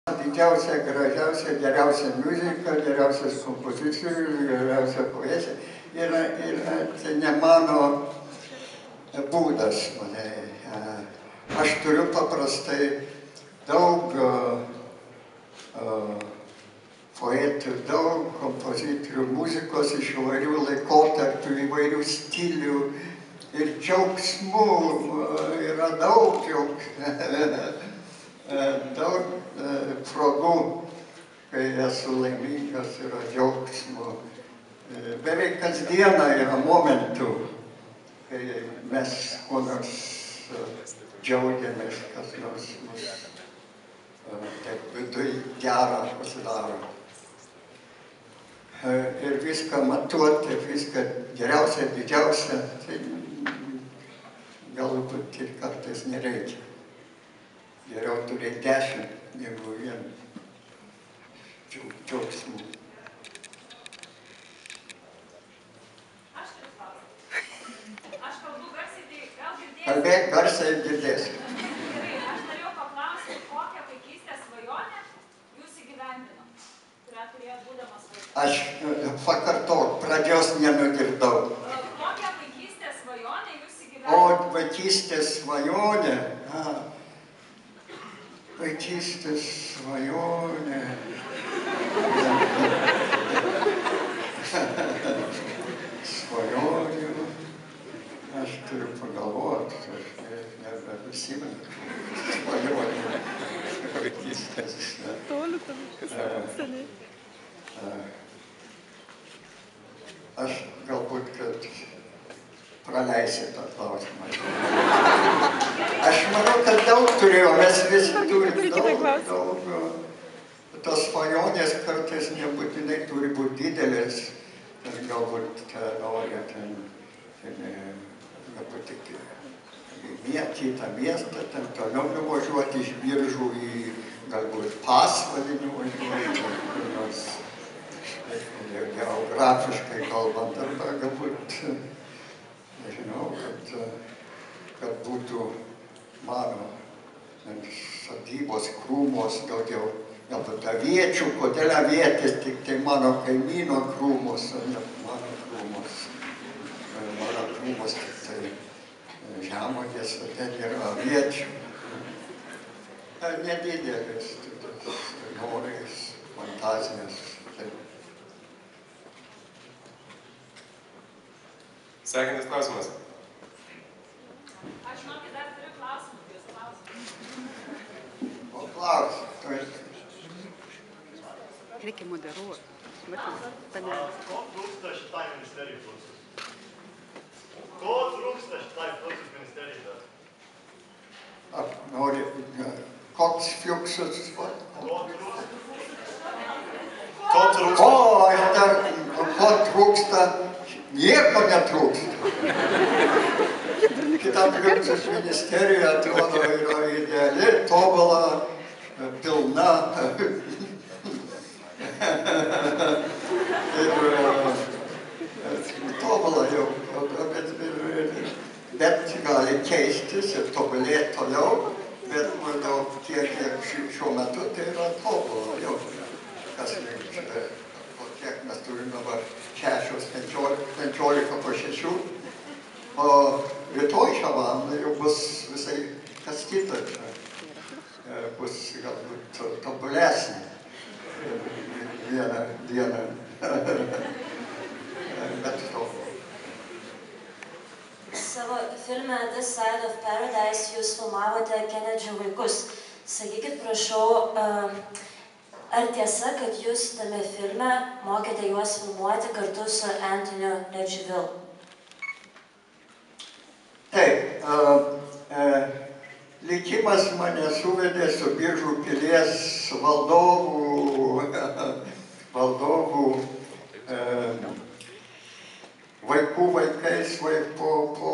Didžiausia, gražiausia, geriausia muzika, geriausias kompozitorius, geriausia poezija. Ir tai ne mano būdas. Aš turiu paprastai daug poetų, daug kompozitorių, muzikos iš įvairių laikotarpių, įvairių stilių. Ir džiaugsmų yra daug daug progų, kai esu laimingas, yra džiaugsmo. Beveik kasdieną yra momentų, kai mes kuo nors džiaugiamės, kas nors mus taip viduj gera pasidaro. Ir viską matuoti, viską geriausia, didžiausia, tai galbūt ir kartais nereikia. Geriau turėti 10 negu 1 džiaugsmų. Aš turiu klausimą. Aš kalbu garsiai, tai gal girdėsiu? Kalbėk garsiai ir girdėsiu. Gerai, aš norėjau paklausti, kokią vaikystės svajonę jūs įgyvendino, kurią turėjot būdamas vaikas? Aš pakartok, pradžios nenugirdau. Kokią vaikystės svajonę jūs O, įgyvendino? vaikystės svajonė. Vaikystės svajonė. Svajonių. Aš turiu pagalvoti, aš nebeprisimenu svajonių. Vaikystės. Aš galbūt, kad praleisiu tą klausimą. Aš manau, kad daug turėjau, mes visi turim daug. Tos svajonės kartais nebūtinai turi būti didelės. Galbūt nori galbūt tik į kitą miestą, ten toliau nuvažiuoti iš Biržų į galbūt Pasvalį nuvažiuoti, nors geografiškai kalbant, arba galbūt, nežinau, kad būtų mano sodybos, krūmos daugiau, galbūt aviečių, kodėl avietės tik tai mano kaimyno krūmos, o ne mano krūmos. Mano krūmos tik tai žemuogės, o ten yra aviečių. Nedidelis, norais, fantazijos. Sekantis klausimas. Aš žinokit, dar turiu klausimų, jūs klausimų. O klausim. Reikia moderuoti. Ko trūksta šitai ministerijai Fluxus? Ko trūksta šitai Fluxus ministerijai dar? Nori, koks Fluxus? Ko trūksta? O, aš dar, ko trūksta? Nieko netrūksta. Kita Fluxus ministerija atrodo yra ideali, tobula, pilna. Tobula jau, bet gali keistis ir tobulėti toliau, bet maždaug tiek, kiek šiuo metu tai yra tobula jau. Kas kiek mes turim dabar 15 po 6, o rytoj šią valandą jau bus visai kas kita, bus galbūt tobulesnė. Vieną dieną. Bet to. Savo filme This Side of Paradise jūs filmavote Kenedžio vaikus. Sakykit, prašau, ar tiesa, kad jūs tame filme mokėte juos filmuoti kartu su Anthony Ledgeville? Taip, likimas mane suvedė su Biržų pilies valdovų vaikais, po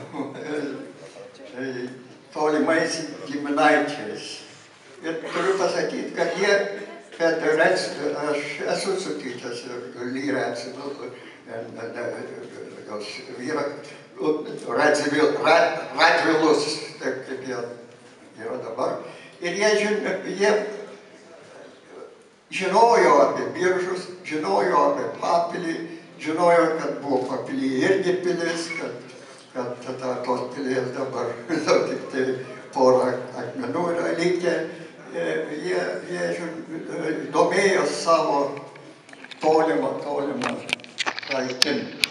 tolimais giminaičiais. Ir turiu pasakyti, kad jie, aš esu sutikęs ir lyras, Radvilus, taip kaip jie yra dabar. Ir jie žinojo apie Biržus, žinojo apie Papilį, žinojo, kad buvo Papilį irgi pilis, kad tos pilies dabar tik tai porą akmenų yra likę. Jie domėjo savo tolimą praeitim.